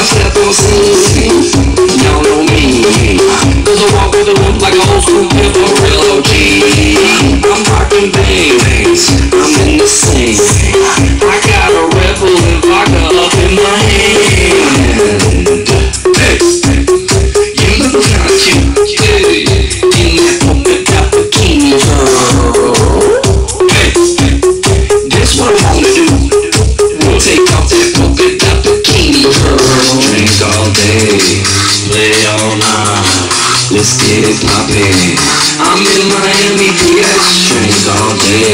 step on scene. Y'all know me. Cause I walk with the room like a old school pimp or real OG. I'm rocking bangs, I'm in the scene. I got a Red Bull and vodka up in my hand. Hey, you look kinda cute, hey, in that polka dot bikini, girl. Hey, this what I wanna do. We'll take off that polka dot bikini, girl. Drink all day, play all night. Let's get it poppin'. I'm in Miami, bitch. Drink all day,